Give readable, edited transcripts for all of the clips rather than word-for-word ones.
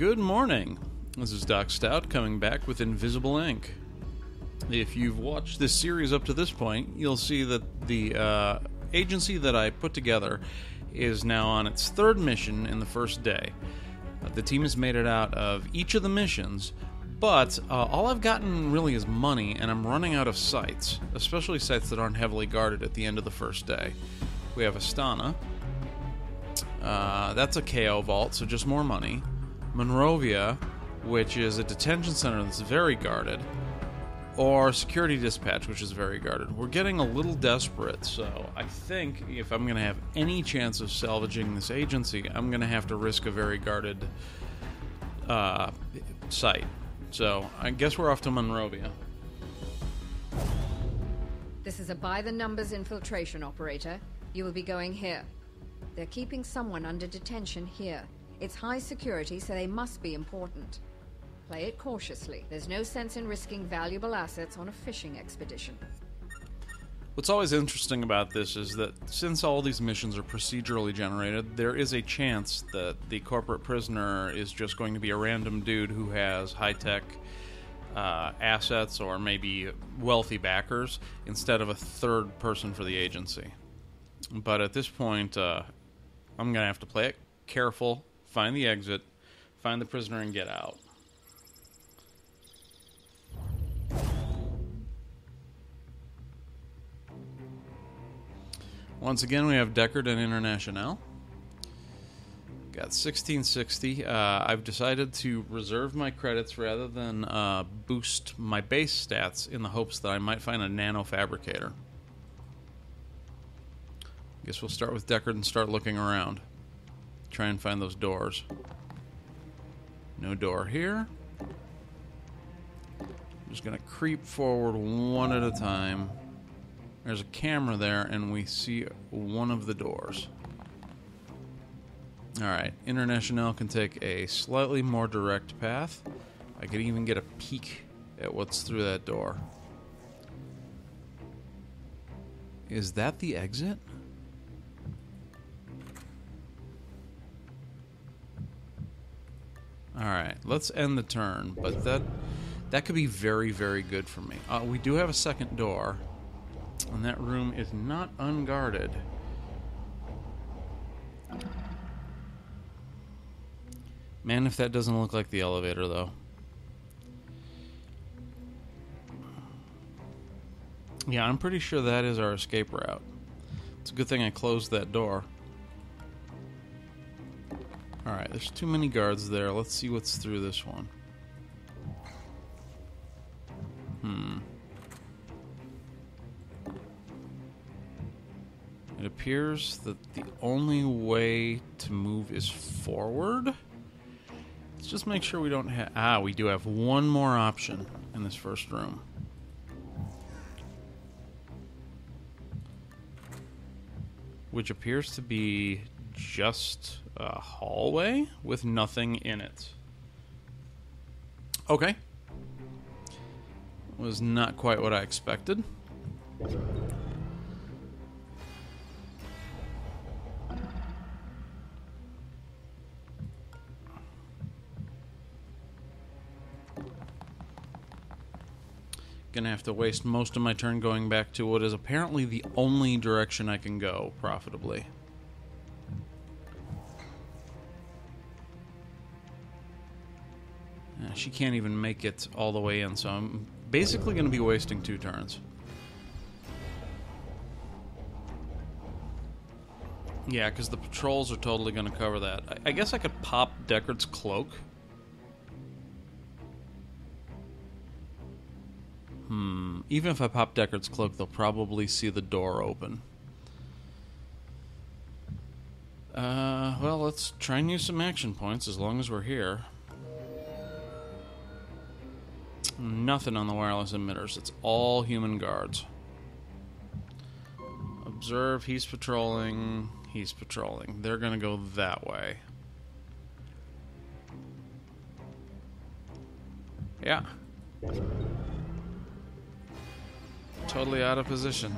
Good morning. This is Doc Stout coming back with Invisible Inc. If you've watched this series up to this point, you'll see that the agency that I put together is now on its third mission in the first day. The team has made it out of each of the missions, but all I've gotten really is money, and I'm running out of sites, especially sites that aren't heavily guarded at the end of the first day. We have Astana. That's a KO vault, so just more money. Monrovia, which is a detention center that's very guarded. Or Security Dispatch, which is very guarded. We're getting a little desperate, so I think if I'm going to have any chance of salvaging this agency, I'm going to have to risk a very guarded site. So I guess we're off to Monrovia. This is a by-the-numbers infiltration operator. You will be going here. They're keeping someone under detention here. It's high security, so they must be important. Play it cautiously. There's no sense in risking valuable assets on a fishing expedition. What's always interesting about this is that since all these missions are procedurally generated, there is a chance that the corporate prisoner is just going to be a random dude who has high-tech assets or maybe wealthy backers instead of a third person for the agency. But at this point, I'm going to have to play it careful, find the exit, find the prisoner, and get out. Once again, we have Deckard and International. Got 1660. I've decided to reserve my credits rather than boost my base stats in the hopes that I might find a nano fabricator. Guess we'll start with Deckard and start looking around. Try and find those doors. No door here. I'm just going to creep forward one at a time. There's a camera there, and we see one of the doors. Alright, International can take a slightly more direct path. I can even get a peek at what's through that door. Is that the exit? Alright, let's end the turn, but that could be very, very good for me. We do have a second door, and that room is not unguarded. Man, if that doesn't look like the elevator, though. Yeah, I'm pretty sure that is our escape route. It's a good thing I closed that door. Alright, there's too many guards there. Let's see what's through this one. It appears that the only way to move is forward. Let's just make sure we don't have... we do have one more option in this first room. Which appears to be just a hallway with nothing in it. Okay. Was not quite what I expected. Gonna have to waste most of my turn going back to what is apparently the only direction I can go profitably. She can't even make it all the way in, so I'm basically going to be wasting 2 turns. Yeah, because the patrols are totally going to cover that. I guess I could pop Deckard's cloak. Even if I pop Deckard's cloak, they'll probably see the door open. Well, let's try and use some action points as long as we're here. Nothing on the wireless emitters. It's all human guards. Observe, he's patrolling. He's patrolling. They're going to go that way. Yeah. Totally out of position.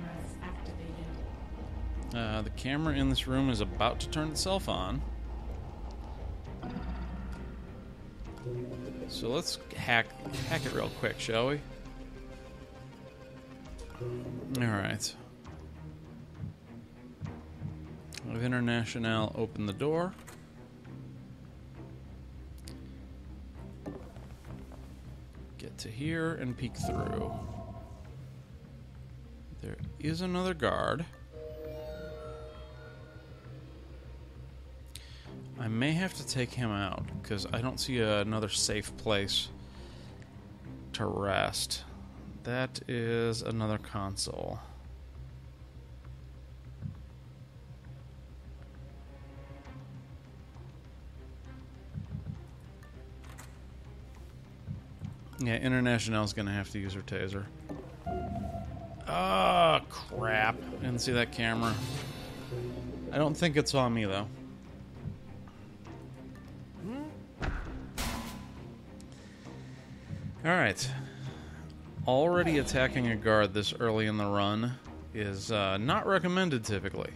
The camera in this room is about to turn itself on. So let's hack it real quick, shall we? Alright. With International, open the door. Get to here and peek through. There is another guard. I may have to take him out, because I don't see another safe place to rest. That is another console. Yeah, International's gonna have to use her taser. Ah, crap. Didn't see that camera. I don't think it saw me, though. Alright. Already attacking a guard this early in the run is not recommended typically.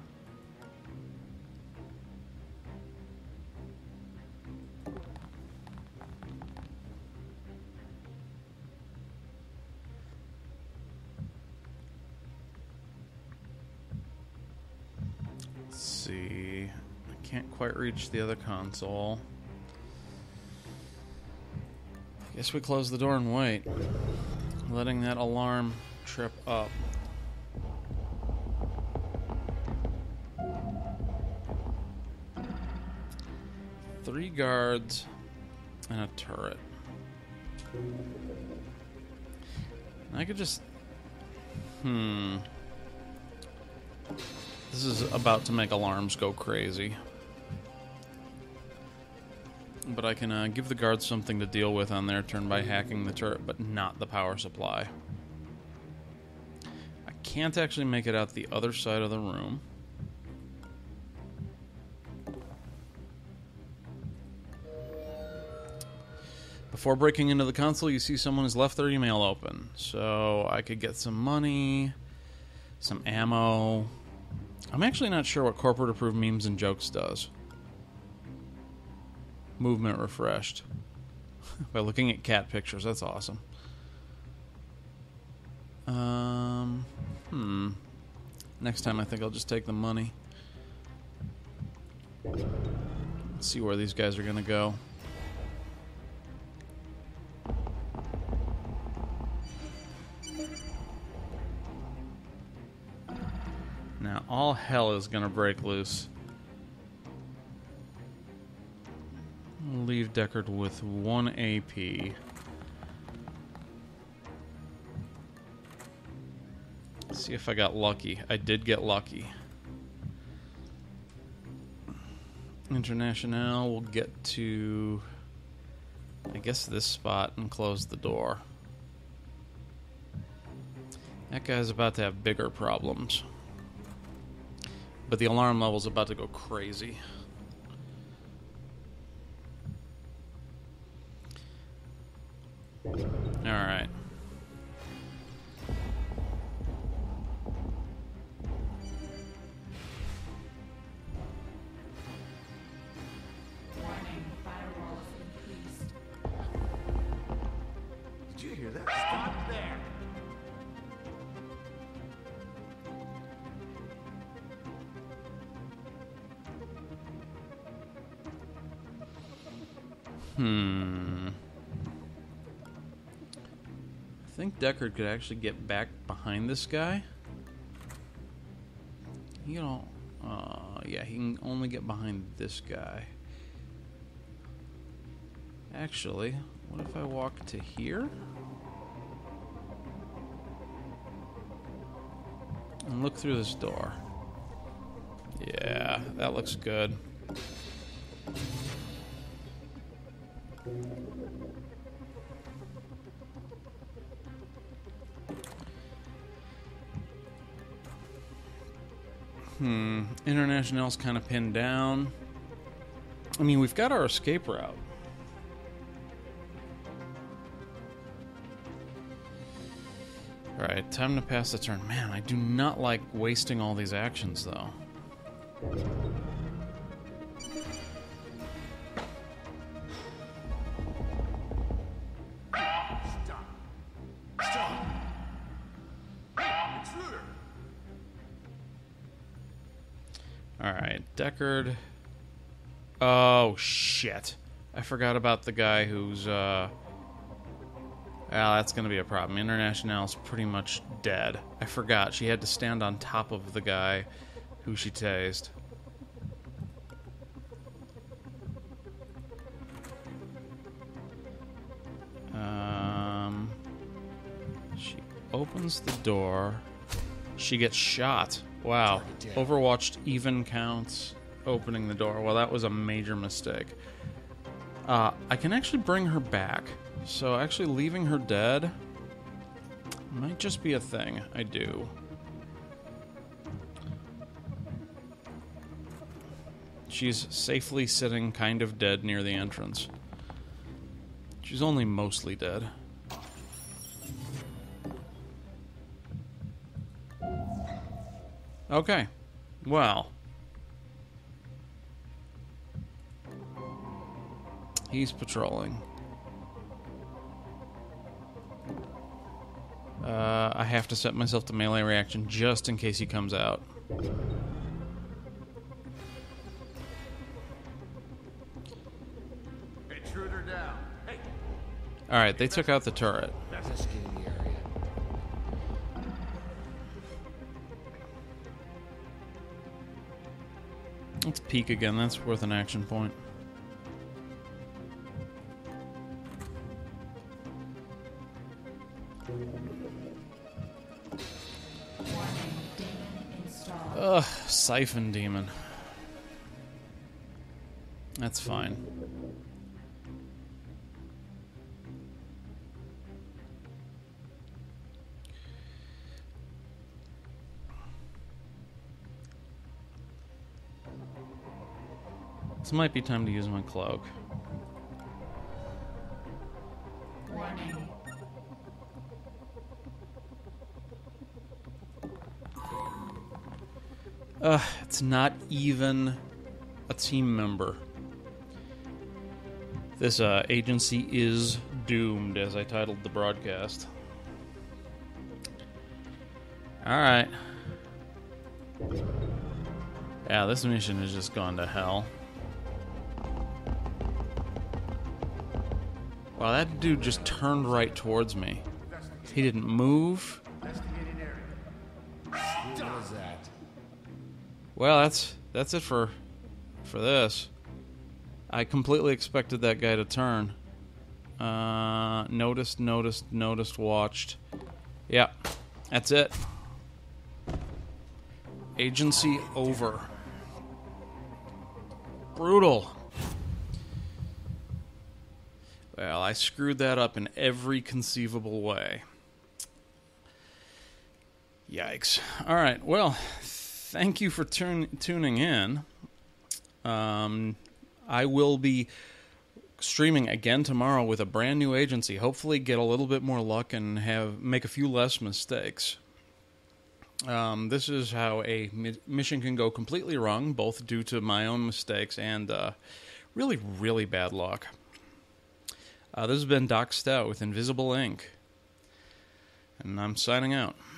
Let's see. I can't quite reach the other console. Guess we close the door and wait. Letting that alarm trip up. Three guards and a turret. I could just... This is about to make alarms go crazy. But I can give the guards something to deal with on their turn by hacking the turret, but not the power supply. I can't actually make it out the other side of the room. Before breaking into the console, you see someone has left their email open. So I could get some money, some ammo. I'm actually not sure what corporate approved memes and jokes does. Movement refreshed. By looking at cat pictures, that's awesome. Next time I think I'll just take the money. Let's see where these guys are gonna go. Now all hell is gonna break loose. Leave Deckard with 1 AP. See if I got lucky. I did get lucky. International will get to, I guess, this spot and close the door. That guy's about to have bigger problems. But the alarm level's about to go crazy. Alright. Warning, firewalls increased. Did you hear that? Stop there! I think Deckard could actually get back behind this guy. He can yeah, he can only get behind this guy. Actually, what if I walk to here? And look through this door. Yeah, that looks good. International's kind of pinned down. I mean, we've got our escape route. Alright, time to pass the turn. Man, I do not like wasting all these actions, though. Alright, Deckard. Oh, shit. I forgot about the guy who's, well, that's gonna be a problem. International's pretty much dead. I forgot. She had to stand on top of the guy who she tased. She opens the door. She gets shot. Wow. Overwatched even counts opening the door. Well, that was a major mistake. I can actually bring her back. So actually leaving her dead might just be a thing I do. She's safely sitting kind of dead near the entrance. She's only mostly dead. Okay. Well. He's patrolling. I have to set myself to melee reaction just in case he comes out. Intruder down. Hey, Alright, they took out the turret. let's get in the area. Let's peek again. That's worth an action point. Ugh, Siphon Demon. That's fine. This might be time to use my cloak. Warning. It's not even a team member. This agency is doomed, as I titled the broadcast. Alright. Yeah, this mission has just gone to hell. Wow, that dude just turned right towards me. He didn't move. Investigating area. What is that? Well, that's it for this. I completely expected that guy to turn. Noticed, watched. Yeah, that's it. Agency over. Brutal. Well, I screwed that up in every conceivable way. Yikes. Alright, well, thank you for tuning in. I will be streaming again tomorrow with a brand new agency. Hopefully get a little bit more luck and make a few less mistakes. This is how a mission can go completely wrong, both due to my own mistakes and really, really bad luck. This has been Doc Stout with Invisible Ink. And I'm signing out.